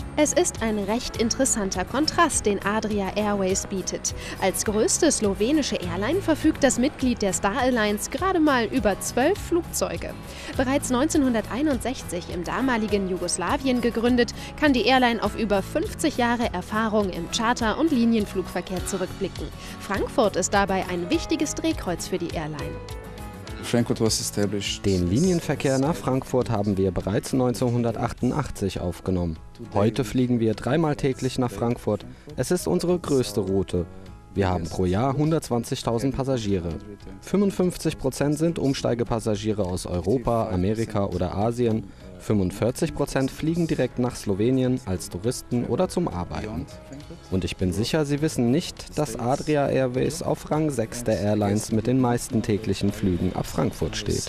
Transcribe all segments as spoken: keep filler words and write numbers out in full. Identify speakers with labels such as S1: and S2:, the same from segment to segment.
S1: Es ist ein recht interessanter Kontrast, den Adria Airways bietet. Als größte slowenische Airline verfügt das Mitglied der Star Alliance gerade mal über zwölf Flugzeuge. Bereits neunzehnhunderteinundsechzig im damaligen Jugoslawien gegründet, kann die Airline auf über fünfzig Jahre Erfahrung im Charter- und Linienflugverkehr zurückblicken. Frankfurt ist dabei ein wichtiges Drehkreuz für die Airline.
S2: Den Linienverkehr nach Frankfurt haben wir bereits neunzehnhundertachtundachtzig aufgenommen. Heute fliegen wir dreimal täglich nach Frankfurt. Es ist unsere größte Route. Wir haben pro Jahr hundertzwanzigtausend Passagiere. fünfundfünfzig Prozent sind Umsteigepassagiere aus Europa, Amerika oder Asien. fünfundvierzig Prozent fliegen direkt nach Slowenien als Touristen oder zum Arbeiten. Und ich bin sicher, Sie wissen nicht, dass Adria Airways auf Rang sechs der Airlines mit den meisten täglichen Flügen ab Frankfurt steht.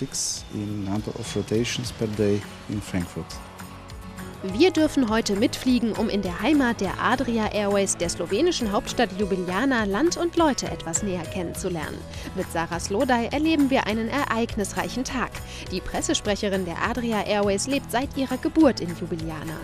S1: Wir dürfen heute mitfliegen, um in der Heimat der Adria Airways, der slowenischen Hauptstadt Ljubljana, Land und Leute etwas näher kennenzulernen. Mit Sarah Slodaj erleben wir einen ereignisreichen Tag. Die Pressesprecherin der Adria Airways lebt seit ihrer Geburt in Ljubljana.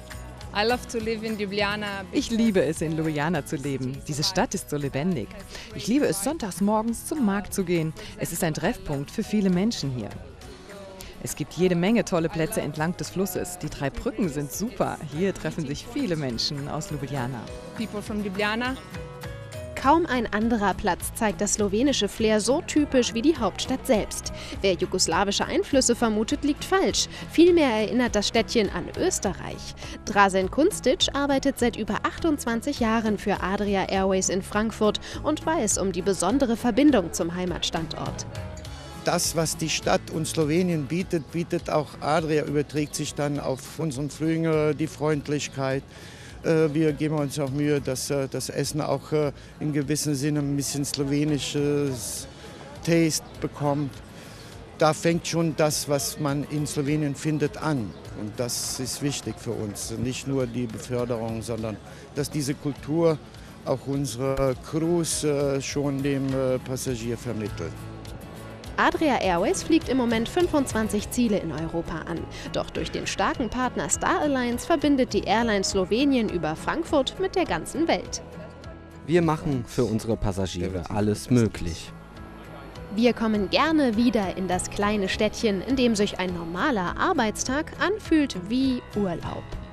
S3: Ich liebe es, in Ljubljana zu leben. Diese Stadt ist so lebendig. Ich liebe es, sonntags morgens zum Markt zu gehen. Es ist ein Treffpunkt für viele Menschen hier. Es gibt jede Menge tolle Plätze entlang des Flusses. Die drei Brücken sind super. Hier treffen sich viele Menschen aus Ljubljana.
S4: People from Ljubljana.
S1: Kaum ein anderer Platz zeigt das slowenische Flair so typisch wie die Hauptstadt selbst. Wer jugoslawische Einflüsse vermutet, liegt falsch. Vielmehr erinnert das Städtchen an Österreich. Dražen Kunstic arbeitet seit über achtundzwanzig Jahren für Adria Airways in Frankfurt und weiß um die besondere Verbindung zum Heimatstandort.
S5: Das, was die Stadt und Slowenien bietet, bietet auch Adria, überträgt sich dann auf unseren Flügen, die Freundlichkeit. Wir geben uns auch Mühe, dass das Essen auch in gewissem Sinne ein bisschen slowenisches Taste bekommt. Da fängt schon das, was man in Slowenien findet, an. Und das ist wichtig für uns. Nicht nur die Beförderung, sondern dass diese Kultur auch unsere Crews schon dem Passagier vermittelt.
S1: Adria Airways fliegt im Moment fünfundzwanzig Ziele in Europa an. Doch durch den starken Partner Star Alliance verbindet die Airline Slowenien über Frankfurt mit der ganzen Welt.
S2: Wir machen für unsere Passagiere alles möglich.
S1: Wir kommen gerne wieder in das kleine Städtchen, in dem sich ein normaler Arbeitstag anfühlt wie Urlaub.